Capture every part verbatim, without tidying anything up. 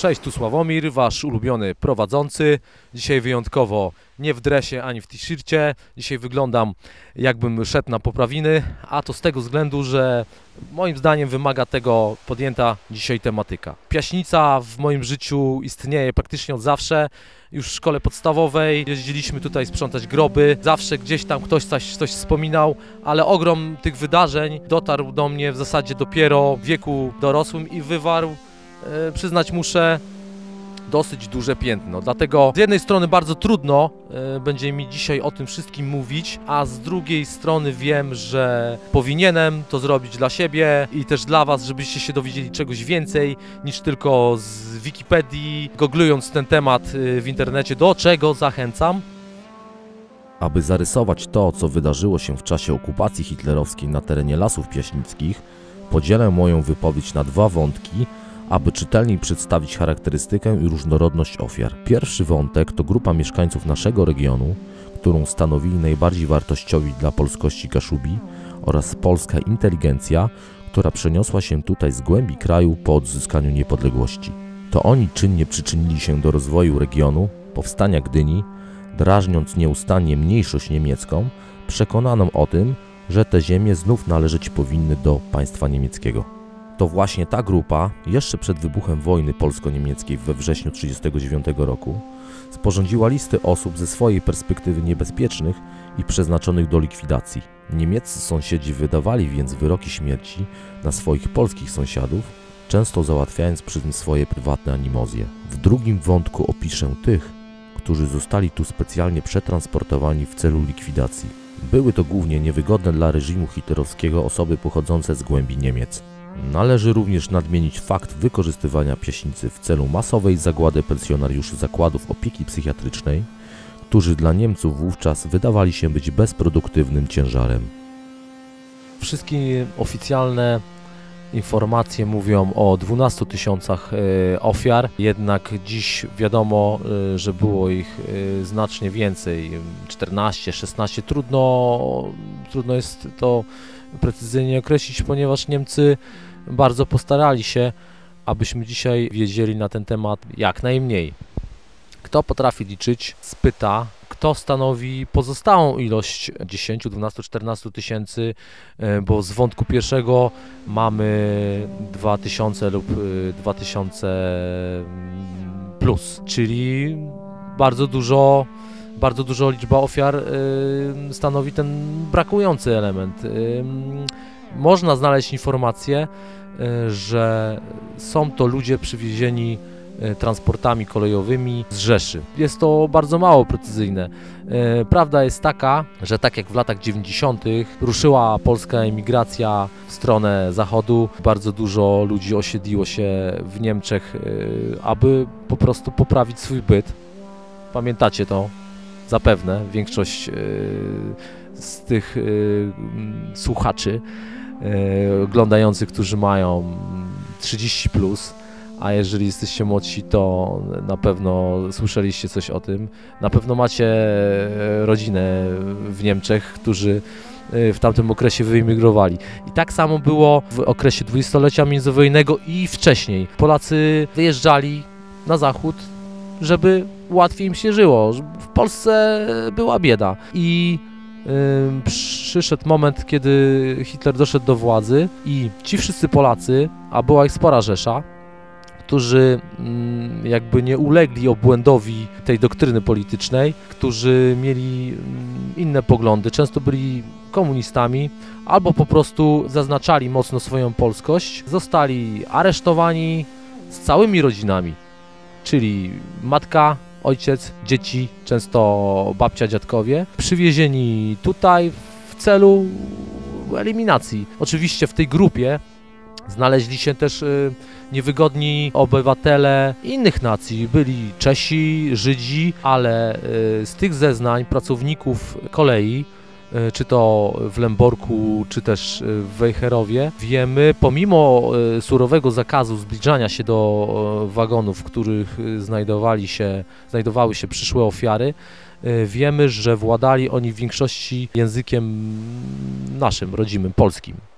Cześć, tu Sławomir, wasz ulubiony prowadzący. Dzisiaj wyjątkowo nie w dresie ani w t-shircie. Dzisiaj wyglądam, jakbym szedł na poprawiny, a to z tego względu, że moim zdaniem wymaga tego podjęta dzisiaj tematyka. Piaśnica w moim życiu istnieje praktycznie od zawsze. Już w szkole podstawowej jeździliśmy tutaj sprzątać groby. Zawsze gdzieś tam ktoś coś, coś wspominał, ale ogrom tych wydarzeń dotarł do mnie w zasadzie dopiero w wieku dorosłym i wywarł, e, przyznać muszę, dosyć duże piętno. Dlatego z jednej strony bardzo trudno e, będzie mi dzisiaj o tym wszystkim mówić, a z drugiej strony wiem, że powinienem to zrobić dla siebie i też dla was, żebyście się dowiedzieli czegoś więcej niż tylko z Wikipedii, googlując ten temat w internecie, do czego zachęcam. Aby zarysować to, co wydarzyło się w czasie okupacji hitlerowskiej na terenie Lasów Piaśnickich, podzielę moją wypowiedź na dwa wątki, aby czytelniej przedstawić charakterystykę i różnorodność ofiar. Pierwszy wątek to grupa mieszkańców naszego regionu, którą stanowili najbardziej wartościowi dla polskości Kaszubi oraz polska inteligencja, która przeniosła się tutaj z głębi kraju po odzyskaniu niepodległości. To oni czynnie przyczynili się do rozwoju regionu, powstania Gdyni, drażniąc nieustannie mniejszość niemiecką, przekonaną o tym, że te ziemie znów należeć powinny do państwa niemieckiego. To właśnie ta grupa, jeszcze przed wybuchem wojny polsko-niemieckiej we wrześniu tysiąc dziewięćset trzydziestego dziewiątego roku, sporządziła listy osób ze swojej perspektywy niebezpiecznych i przeznaczonych do likwidacji. Niemieccy sąsiedzi wydawali więc wyroki śmierci na swoich polskich sąsiadów, często załatwiając przy tym swoje prywatne animozje. W drugim wątku opiszę tych, którzy zostali tu specjalnie przetransportowani w celu likwidacji. Były to głównie niewygodne dla reżimu hitlerowskiego osoby pochodzące z głębi Niemiec. Należy również nadmienić fakt wykorzystywania Piaśnicy w celu masowej zagłady pensjonariuszy zakładów opieki psychiatrycznej, którzy dla Niemców wówczas wydawali się być bezproduktywnym ciężarem. Wszystkie oficjalne informacje mówią o dwunastu tysiącach ofiar, jednak dziś wiadomo, że było ich znacznie więcej, czternaście, szesnaście. Trudno, trudno jest to precyzyjnie określić, ponieważ Niemcy bardzo postarali się, abyśmy dzisiaj wiedzieli na ten temat jak najmniej. Kto potrafi liczyć, spyta, kto stanowi pozostałą ilość dziesięć, dwanaście, czternaście tysięcy, bo z wątku pierwszego mamy dwa tysiące lub dwa tysiące plus, czyli bardzo dużo Bardzo dużo liczba ofiar y, stanowi ten brakujący element. Y, można znaleźć informację, y, że są to ludzie przywiezieni y, transportami kolejowymi z Rzeszy. Jest to bardzo mało precyzyjne. Y, prawda jest taka, że tak jak w latach dziewięćdziesiątych ruszyła polska emigracja w stronę zachodu, bardzo dużo ludzi osiedliło się w Niemczech, y, aby po prostu poprawić swój byt. Pamiętacie to? Zapewne większość y, z tych y, słuchaczy y, oglądających, którzy mają trzydzieści plus, a jeżeli jesteście młodsi, to na pewno słyszeliście coś o tym. Na pewno macie rodzinę w Niemczech, którzy w tamtym okresie wyemigrowali. I tak samo było w okresie dwudziestolecia międzywojennego i wcześniej. Polacy wyjeżdżali na zachód, żeby łatwiej im się żyło. W Polsce była bieda i yy, przyszedł moment, kiedy Hitler doszedł do władzy i ci wszyscy Polacy, a była ich spora rzesza, którzy yy, jakby nie ulegli obłędowi tej doktryny politycznej, którzy mieli yy, inne poglądy, często byli komunistami albo po prostu zaznaczali mocno swoją polskość, zostali aresztowani z całymi rodzinami, czyli matka, ojciec, dzieci, często babcia, dziadkowie, przywiezieni tutaj w celu eliminacji. Oczywiście w tej grupie znaleźli się też y, niewygodni obywatele innych nacji. Byli Czesi, Żydzi, ale y, z tych zeznań pracowników kolei, y, czy to w Lęborku, czy też w Wejherowie, wiemy, pomimo y, surowego zakazu zbliżania się do y, wagonów, w których y, znajdowali się, znajdowały się przyszłe ofiary, y, wiemy, że władali oni w większości językiem naszym, rodzimym, polskim.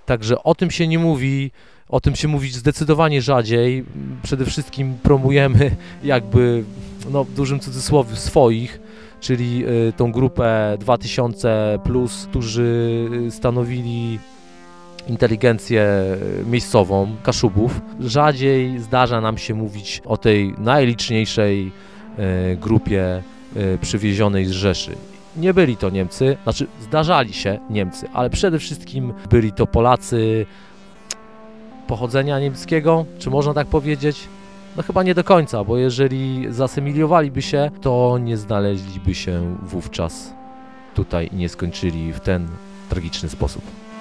Także o tym się nie mówi, o tym się mówi zdecydowanie rzadziej. Przede wszystkim promujemy jakby, no w dużym cudzysłowie, swoich, czyli y, tą grupę dwa tysiące plus, którzy stanowili inteligencję miejscową Kaszubów. Rzadziej zdarza nam się mówić o tej najliczniejszej y, grupie y, przywiezionej z Rzeszy. Nie byli to Niemcy, znaczy zdarzali się Niemcy, ale przede wszystkim byli to Polacy pochodzenia niemieckiego, czy można tak powiedzieć? No chyba nie do końca, bo jeżeli zasymilowaliby się, to nie znaleźliby się wówczas tutaj i nie skończyli w ten tragiczny sposób.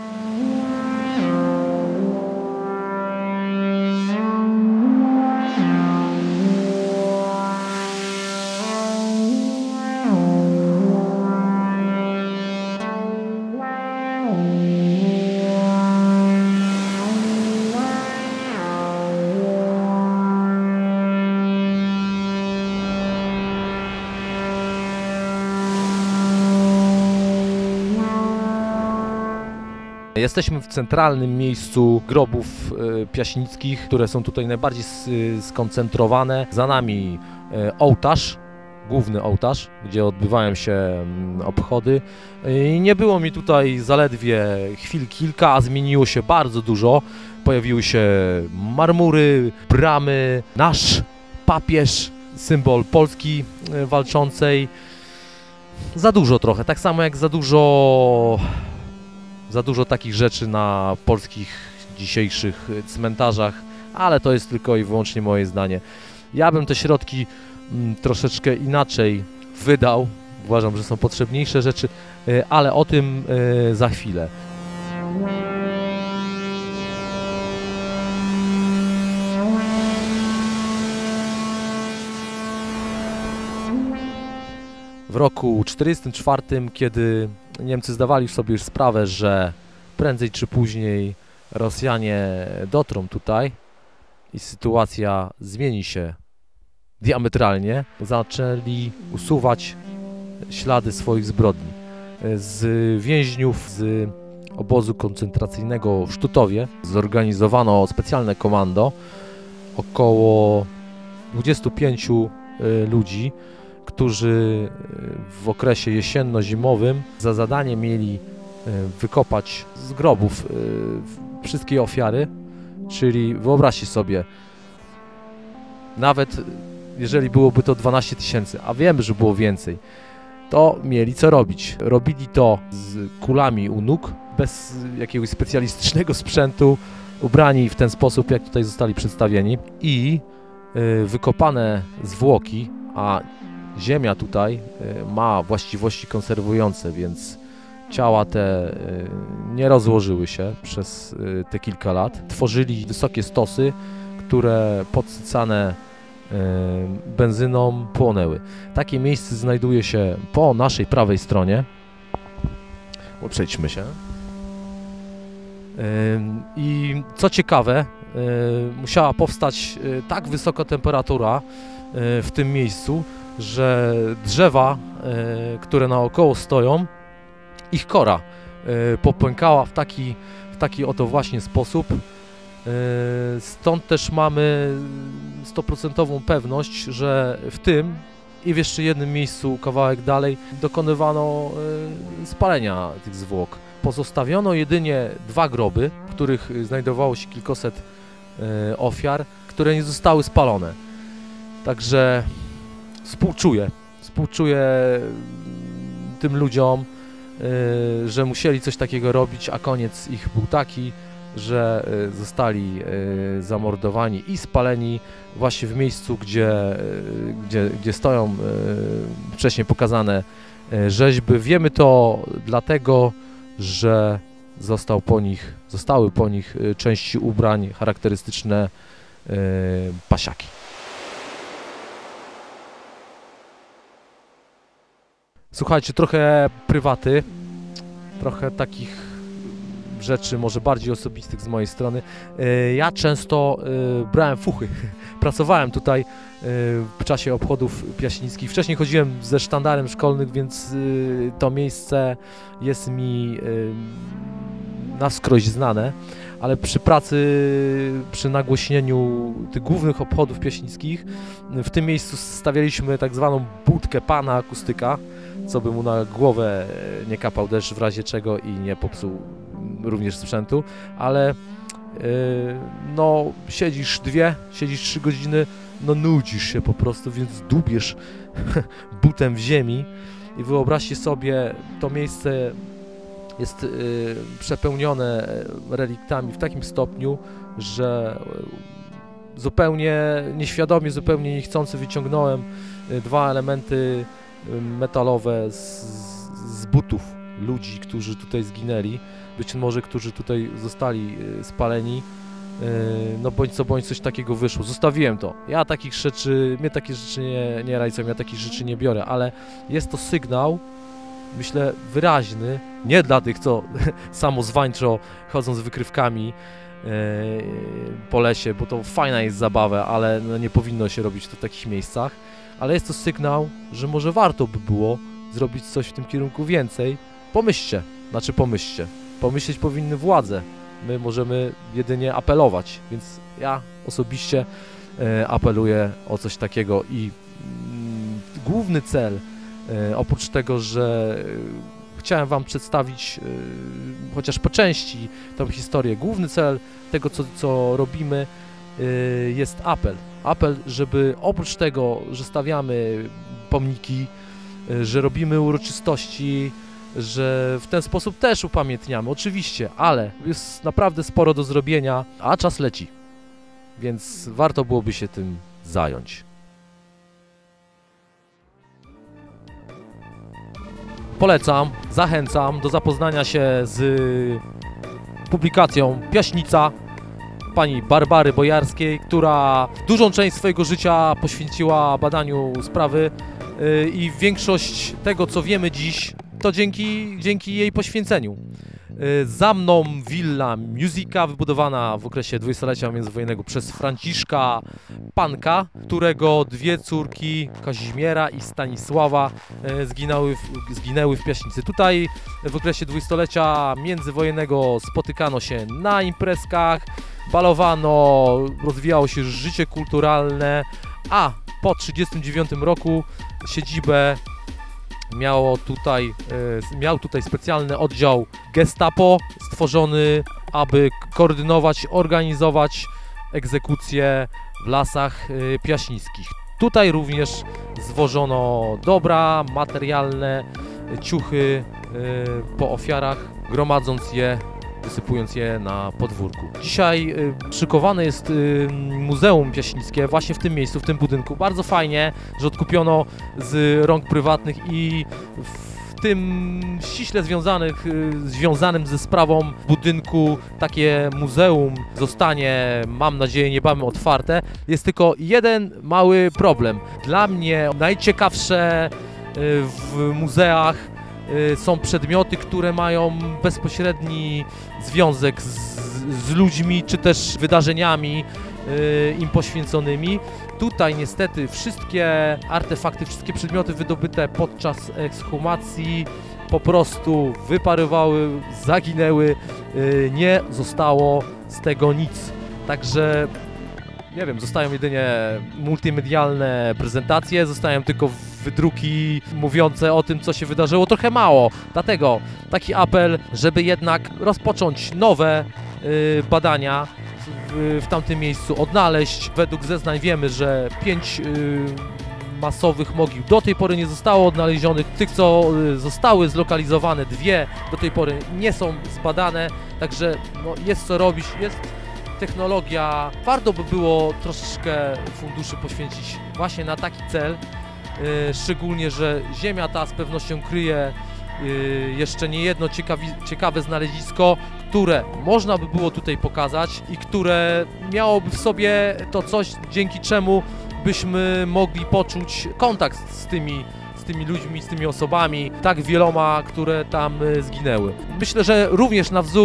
Jesteśmy w centralnym miejscu grobów y, piaśnickich, które są tutaj najbardziej skoncentrowane. Za nami y, ołtarz, główny ołtarz, gdzie odbywają się y, obchody. Y, nie było mi tutaj zaledwie chwil kilka, a zmieniło się bardzo dużo. Pojawiły się marmury, bramy, nasz papież, symbol Polski y, walczącej. Za dużo trochę, tak samo jak za dużo... Za dużo takich rzeczy na polskich dzisiejszych cmentarzach, ale to jest tylko i wyłącznie moje zdanie. Ja bym te środki m, troszeczkę inaczej wydał. Uważam, że są potrzebniejsze rzeczy, y, ale o tym y, za chwilę. W roku tysiąc dziewięćset czterdziestym czwartym, kiedy Niemcy zdawali sobie już sprawę, że prędzej czy później Rosjanie dotrą tutaj i sytuacja zmieni się diametralnie, zaczęli usuwać ślady swoich zbrodni. Z więźniów z obozu koncentracyjnego w Sztutowie zorganizowano specjalne komando, około dwudziestu pięciu ludzi, którzy w okresie jesienno-zimowym za zadanie mieli wykopać z grobów wszystkie ofiary, czyli wyobraźcie sobie, nawet jeżeli byłoby to dwanaście tysięcy, a wiemy, że było więcej, to mieli co robić. Robili to z kulami u nóg, bez jakiegoś specjalistycznego sprzętu, ubrani w ten sposób, jak tutaj zostali przedstawieni, i wykopane zwłoki, a ziemia tutaj ma właściwości konserwujące, więc ciała te nie rozłożyły się przez te kilka lat. Tworzyli wysokie stosy, które podsycane benzyną płonęły. Takie miejsce znajduje się po naszej prawej stronie. Przejdźmy się. I co ciekawe, musiała powstać tak wysoka temperatura w tym miejscu, że drzewa, które naokoło stoją, ich kora popękała w taki, w taki oto właśnie sposób. Stąd też mamy stuprocentową pewność, że w tym i w jeszcze jednym miejscu kawałek dalej dokonywano spalenia tych zwłok. Pozostawiono jedynie dwa groby, w których znajdowało się kilkaset ofiar, które nie zostały spalone. Także współczuję, współczuję tym ludziom, że musieli coś takiego robić, a koniec ich był taki, że zostali zamordowani i spaleni właśnie w miejscu, gdzie, gdzie, gdzie stoją wcześniej pokazane rzeźby. Wiemy to dlatego, że został po nich, zostały po nich części ubrań charakterystyczne pasiaki. Słuchajcie, trochę prywaty, trochę takich rzeczy może bardziej osobistych z mojej strony. Ja często brałem fuchy, pracowałem tutaj w czasie obchodów piaśnickich. Wcześniej chodziłem ze sztandarem szkolnym, więc to miejsce jest mi na wskroś znane, ale przy pracy, przy nagłośnieniu tych głównych obchodów piaśnickich w tym miejscu stawialiśmy tak zwaną budkę pana akustyka, co by mu na głowę nie kapał deszcz w razie czego i nie popsuł również sprzętu, ale yy, no siedzisz dwie, siedzisz trzy godziny, no nudzisz się po prostu, więc dubiesz butem w ziemi i wyobraźcie sobie, to miejsce jest y, przepełnione reliktami w takim stopniu, że zupełnie nieświadomie, zupełnie niechcący wyciągnąłem y, dwa elementy y, metalowe z, z butów ludzi, którzy tutaj zginęli, być może którzy tutaj zostali y, spaleni. No bądź co bądź coś takiego wyszło. Zostawiłem to. Ja takich rzeczy, mnie takie rzeczy nie, nie rajcą, ja takich rzeczy nie biorę, ale jest to sygnał, myślę, wyraźny, nie dla tych, co samozwańczo chodzą z wykrywkami yy, po lesie, bo to fajna jest zabawa, ale no nie powinno się robić to w takich miejscach, ale jest to sygnał, że może warto by było zrobić coś w tym kierunku więcej. Pomyślcie, znaczy pomyślcie, pomyśleć powinny władze. My możemy jedynie apelować, więc ja osobiście e, apeluję o coś takiego i mm, główny cel, e, oprócz tego, że e, chciałem Wam przedstawić e, chociaż po części tą historię, główny cel tego, co, co robimy, e, jest apel. Apel, żeby oprócz tego, że stawiamy pomniki, e, że robimy uroczystości, że w ten sposób też upamiętniamy, oczywiście, ale jest naprawdę sporo do zrobienia, a czas leci, więc warto byłoby się tym zająć. Polecam, zachęcam do zapoznania się z publikacją Piaśnica pani Barbary Bojarskiej, która dużą część swojego życia poświęciła badaniu sprawy i większość tego, co wiemy dziś, to dzięki, dzięki jej poświęceniu. Za mną willa Musica, wybudowana w okresie dwudziestolecia międzywojennego przez Franciszka Panka, którego dwie córki, Kazimiera i Stanisława, zginęły w, zginęły w Piaśnicy. Tutaj w okresie dwudziestolecia międzywojennego spotykano się na imprezkach, balowano, rozwijało się życie kulturalne, a po tysiąc dziewięćset trzydziestym dziewiątym roku siedzibę Miało tutaj, e, miał tutaj specjalny oddział Gestapo stworzony, aby koordynować, organizować egzekucje w lasach e, piaśnickich. Tutaj również zwożono dobra materialne, ciuchy e, po ofiarach, gromadząc je, wysypując je na podwórku. Dzisiaj y, szykowane jest y, Muzeum Piaśnickie właśnie w tym miejscu, w tym budynku. Bardzo fajnie, że odkupiono z rąk prywatnych i w tym ściśle związanych, y, związanym ze sprawą budynku takie muzeum zostanie, mam nadzieję, niebawem otwarte. Jest tylko jeden mały problem. Dla mnie najciekawsze y, w muzeach są przedmioty, które mają bezpośredni związek z, z ludźmi, czy też wydarzeniami y, im poświęconymi. Tutaj niestety wszystkie artefakty, wszystkie przedmioty wydobyte podczas ekshumacji po prostu wyparowały, zaginęły, y, nie zostało z tego nic. Także nie wiem, zostają jedynie multimedialne prezentacje, zostają tylko wydruki mówiące o tym, co się wydarzyło, trochę mało. Dlatego taki apel, żeby jednak rozpocząć nowe y, badania w, w tamtym miejscu, odnaleźć. Według zeznań wiemy, że pięć y, masowych mogił do tej pory nie zostało odnalezionych. Tych, co y, zostały zlokalizowane, dwie do tej pory nie są zbadane, także no, jest co robić, jest technologia. Warto by było troszeczkę funduszy poświęcić właśnie na taki cel, yy, szczególnie, że ziemia ta z pewnością kryje yy, jeszcze niejedno ciekawi, ciekawe znalezisko, które można by było tutaj pokazać i które miałoby w sobie to coś, dzięki czemu byśmy mogli poczuć kontakt z tymi z tymi ludźmi, z tymi osobami, tak wieloma, które tam zginęły. Myślę, że również na wzór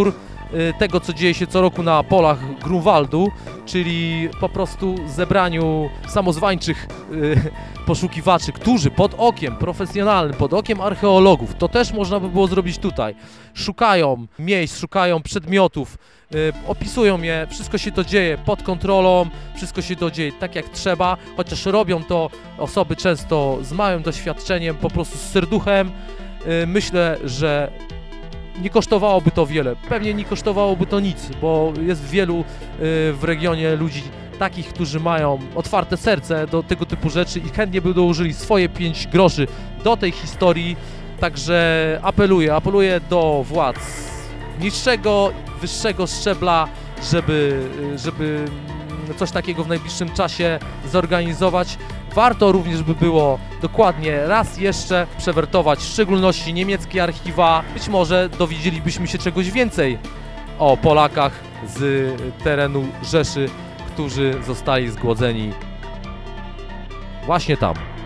tego, co dzieje się co roku na polach Grunwaldu, czyli po prostu zebraniu samozwańczych poszukiwaczy, którzy pod okiem profesjonalnym, pod okiem archeologów, to też można by było zrobić tutaj, szukają miejsc, szukają przedmiotów, opisują je, wszystko się to dzieje pod kontrolą, wszystko się to dzieje tak jak trzeba, chociaż robią to osoby często z małym doświadczeniem, po prostu z serduchem. Myślę, że nie kosztowałoby to wiele, pewnie nie kosztowałoby to nic, bo jest wielu w regionie ludzi takich, którzy mają otwarte serce do tego typu rzeczy i chętnie by dołożyli swoje pięć groszy do tej historii, także apeluję, apeluję do władz niższego, wyższego szczebla, żeby, żeby coś takiego w najbliższym czasie zorganizować. Warto również by było dokładnie raz jeszcze przewertować, w szczególności niemieckie archiwa. Być może dowiedzielibyśmy się czegoś więcej o Polakach z terenu Rzeszy, którzy zostali zgładzeni właśnie tam.